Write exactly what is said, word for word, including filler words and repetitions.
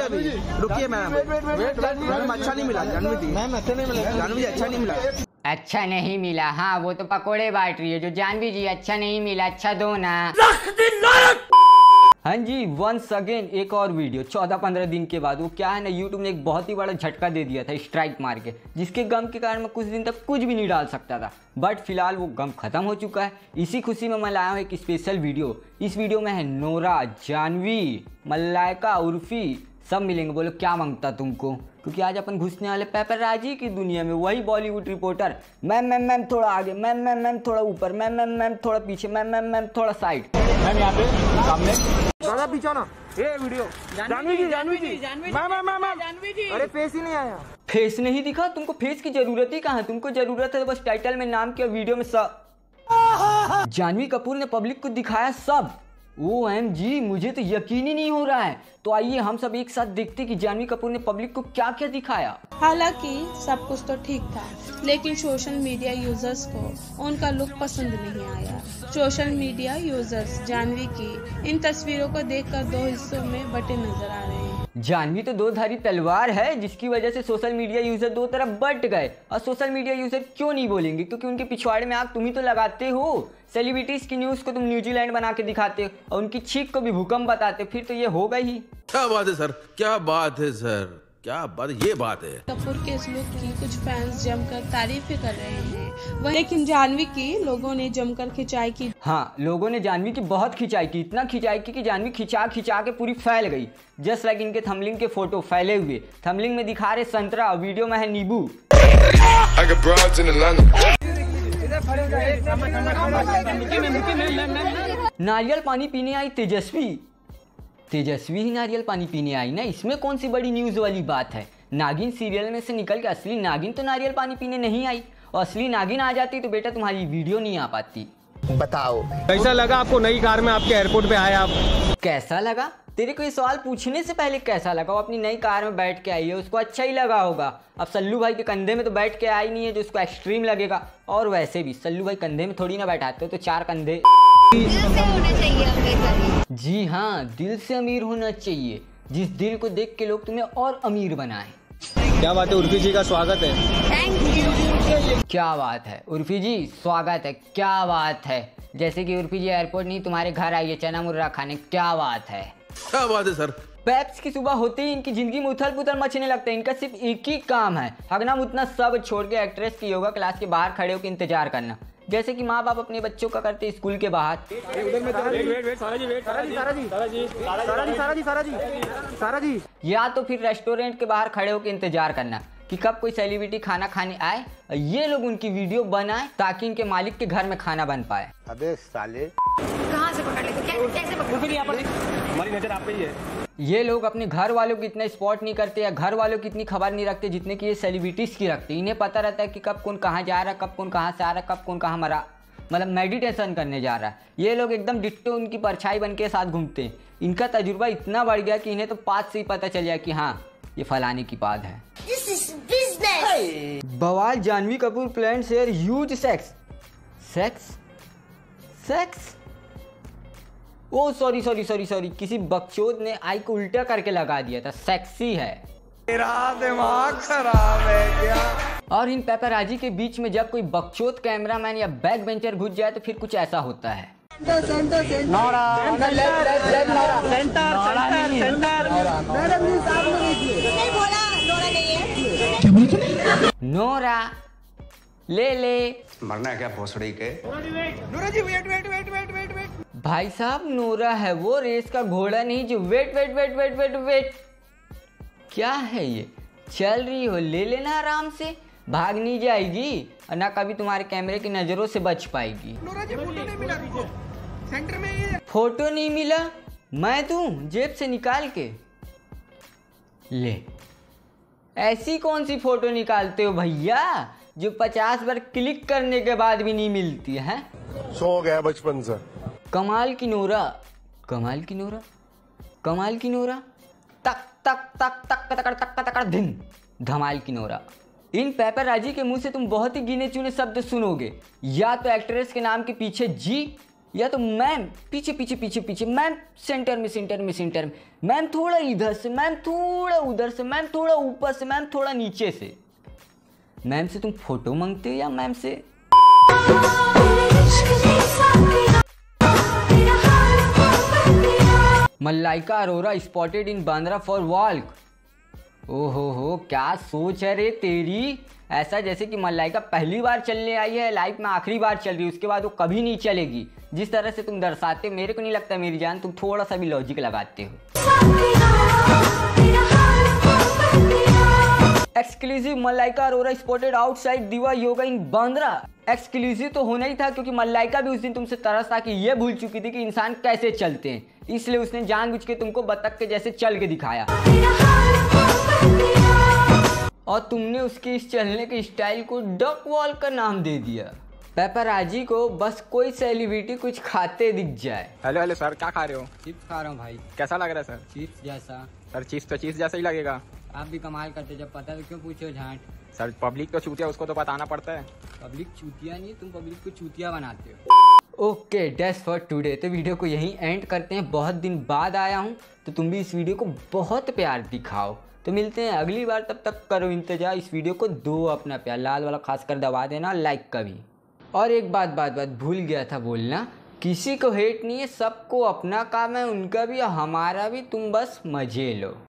अभी, रुकिए ma'am, ma'am अच्छा नहीं मिला जानवी जी, मैम अच्छा नहीं मिला जानवी जी, अच्छा नहीं मिला। अच्छा नहीं मिला, हाँ वो तो पकोड़े बांट रही है जो जानवी जी, अच्छा नहीं मिला, अच्छा दो ना। हाँ जी, वंस अगेन एक और वीडियो चौदह पंद्रह दिन के बाद। वो क्या है ना, यूट्यूब ने एक बहुत ही बड़ा झटका दे दिया था स्ट्राइक मार के, जिसके गम के कारण मैं कुछ दिन तक कुछ भी नहीं डाल सकता था, बट फिलहाल वो गम खत्म हो चुका है। इसी खुशी में मैं लाया हूँ एक स्पेशल वीडियो। इस वीडियो में है नोरा, जानवी, मलाइका, उर्फी, सब मिलेंगे। बोलो क्या मांगता तुमको, क्योंकि आज अपन घुसने वाले पेपरराजी की दुनिया में। वही Bollywood reporter, ma'am ma'am ma'am थोड़ा आगे, मैम मैम मैम थोड़ा ऊपर, मैम मैम मैम थोड़ा पीछे, मैम मैम मैम थोड़ा साइड, मैम यहाँ पे सामने, ज़्यादा पीछे ना। ये video Janhvi ji, Janhvi ji, ma'am ma'am ma'am Janhvi ji, अरे फेस ही नहीं आया, फेस नहीं दिखा तुमको। फेस की जरूरत ही कहाँ है, तुमको जरूरत है बस टाइटल में नाम के, वीडियो में सब। जानवी कपूर ने पब्लिक को दिखाया सब। ओ एम जी, मुझे तो यकीन ही नहीं हो रहा है। तो आइए हम सब एक साथ देखते कि जानवी कपूर ने पब्लिक को क्या क्या दिखाया। हालांकि सब कुछ तो ठीक था, लेकिन सोशल मीडिया यूजर्स को उनका लुक पसंद नहीं आया। सोशल मीडिया यूजर्स जानवी की इन तस्वीरों को देखकर दो हिस्सों में बटे नजर आ रहे हैं। जानवी तो दो धारी तलवार है, जिसकी वजह से सोशल मीडिया यूजर दो तरफ बट गए। और सोशल मीडिया यूजर क्यों नहीं बोलेंगे, क्योंकि उनके पिछवाड़े में आग तुम ही तो लगाते हो। सेलिब्रिटीज की न्यूज को तुम न्यूजीलैंड बना के दिखाते हो और उनकी छींक को भी भूकंप बताते, फिर तो ये होगा ही। क्या बात है सर, क्या बात है सर, क्या बात, ये बात है। कपूर के इस लुक की कुछ फैंस जमकर तारीफें कर रहे हैं, लेकिन जानवी की लोगों ने जमकर खिंचाई की। हाँ, लोगों ने जानवी की बहुत खिंचाई की, इतना खिंचाई की कि जानवी खिंचा खिंचा के पूरी फैल गई। जस्ट लाइक इनके थंबनेल के फोटो फैले हुए, थंबनेल में दिखा रहे संतरा, वीडियो में है नींबू। नारियल पानी पीने आई तेजस्वी, तेजस्वी ही नारियल पानी पीने आई ना, इसमें कौन सी बड़ी न्यूज़ वाली बात है। नागिन सीरियल में से निकल के असली नागिन तो नारियल पानी पीने नहीं आई, और असली नागिन आ जाती तो बेटा तुम्हारी वीडियो नहीं आ पाती। बताओ कैसा लगा आपको नई कार में आपके एयरपोर्ट पे आए आप? कैसा लगा? तेरे को ये सवाल पूछने से पहले कैसा लगा? वो अपनी नई कार में बैठ के आई है, उसको अच्छा ही लगा होगा। अब सल्लू भाई के कंधे में तो बैठ के आई नहीं है जो उसको एक्सट्रीम लगेगा। और वैसे भी सल्लू भाई कंधे में थोड़ी ना बैठाते हो, तो चार कंधे। जी हाँ, दिल से अमीर होना चाहिए, जिस दिल को देख के लोग तुम्हें और अमीर बनाए। क्या बात है, उर्फी जी का स्वागत है। क्या बात है उर्फी जी, स्वागत है, क्या बात है। जैसे कि उर्फी जी एयरपोर्ट नहीं तुम्हारे घर आई है चना मुर्रा खाने, क्या बात है। क्या बात है सर। पेप्स की सुबह होते ही इनकी जिंदगी में उथल पुथल मचने लगता है। इनका सिर्फ एक ही काम है, हगना मुतना सब छोड़ के एक्ट्रेस की योगा क्लास के बाहर खड़े होकर इंतजार करना, जैसे कि माँ बाप अपने बच्चों का करते स्कूल के बाहर। या तो फिर रेस्टोरेंट के बाहर खड़े होकर इंतजार करना कि कब कोई सेलिब्रिटी खाना खाने आए और ये लोग उनकी वीडियो बनाए, ताकि इनके मालिक के घर में खाना बन पाए। अबे साले, कहाँ से पकड़ लेते, कैसे पकड़? हमारी नजर आप पे ही है। ये लोग अपने घर वालों की इतना स्पॉट नहीं करते या घर वालों की इतनी खबर नहीं रखते जितने कि ये सेलिब्रिटीज की रखते। इन्हें पता रहता है कि कब कौन कहाँ जा रहा है, कब कौन कहाँ से आ रहा है, कब कौन कहाँ मरा, मतलब मेडिटेशन करने जा रहा है। ये लोग एकदम डिट्टो उनकी परछाई बन के साथ घूमते हैं। इनका तजुर्बा इतना बढ़ गया कि इन्हें तो पात से ही पता चल गया कि हाँ ये फलाने की पाद है। बवाल, Janhvi Kapoor plan share huge sex sex sex oh sorry sorry sorry sorry किसी बकचोद ने आई को उल्टा करके लगा दिया था, सेक्सी है। तेरा दिमाग खराब है क्या? और इन पेपरराजी के बीच में जब कोई बकचोद कैमरामैन या बैक बेंचर घुस जाए तो फिर कुछ ऐसा होता है। नोरा ले ले, मरना है क्या भोसड़ी के? Nora ji wait wait wait wait wait wait भाई साहब, नोरा है वो, रेस का घोड़ा नहीं जो wait wait wait wait wait wait. क्या है ये, चल रही हो, ले लेना आराम से, भाग नहीं जाएगी और ना कभी तुम्हारे कैमरे की नजरों से बच पाएगी। नोरा जी फोटो नहीं मिला, रुको सेंटर में ये फोटो नहीं मिला, मैं दूं जेब से निकाल के ले। ऐसी कौन सी फोटो निकालते हो भैया जो पचास बार क्लिक करने के बाद भी नहीं मिलती है? सो गया बचपन से। कमाल की नोरा, कमाल की नोरा, कमाल की नोरा, तक तक तक तक तक तक तक धिन, धमाल की नोरा। इन पेपरराजी के मुंह से तुम बहुत ही गिने चुने शब्द सुनोगे, या तो एक्ट्रेस के नाम के पीछे जी, या तो मैम पीछे पीछे पीछे पीछे, मैम सेंटर में सेंटर में सेंटर में, मैम थोड़ा इधर से, मैम थोड़ा उधर से, मैम थोड़ा ऊपर से, मैम थोड़ा नीचे से। मैम से तुम फोटो मांगते हो या मैम से? Malaika Arora spotted in Bandra for walk. ओहो हो, क्या सोच है रे तेरी। ऐसा जैसे कि मलाइका पहली बार चलने आई है, लाइफ में आखिरी बार चल रही है, उसके बाद वो कभी नहीं चलेगी। जिस तरह से तुम दर्शाते, मेरे को नहीं लगता मेरी जान तुम थोड़ा सा भी लॉजिक लगाते हो। Exclusive Malaika Arora spotted outside Diva Yoga इन बांद्रा। एक्सक्लूसिव तो होना ही था, क्योंकि मलाइका भी उस दिन तुमसे तरस था कि ये भूल चुकी थी कि इंसान कैसे चलते हैं, इसलिए उसने जानबूझ के तुमको बतख के जैसे चल के दिखाया और तुमने उसके इस चलने के स्टाइल को डक वॉल का नाम दे दिया। पेपराजी को बस कोई सेलिब्रिटी कुछ खाते दिख जाए। हेलो हेलो सर, क्या खा रहे हो? चिप्स खा रहा हूँ भाई। कैसा लग रहा है सर? चिप्स जैसा। सर चीज तो चीज जैसा ही लगेगा। आप भी कमाल करते, जब पता तो क्यों पूछो झांट। सर पब्लिक तो चूतिया, उसको तो बताना पड़ता है। पब्लिक चूतिया नहीं, तुम पब्लिक को चूतिया बनाते हो। Okay that's for today. तो वीडियो को यहीं एंड करते हैं। बहुत दिन बाद आया हूँ, तो तुम भी इस वीडियो को बहुत प्यार दिखाओ। तो मिलते हैं अगली बार, तब तक करो इंतजार। इस वीडियो को दो अपना प्यार, लाल वाला खासकर दबा देना, लाइक का भी। और एक बात बात बात भूल गया था बोलना, किसी को हेट नहीं है, सबको अपना काम है, उनका भी हमारा भी, तुम बस मजे लो।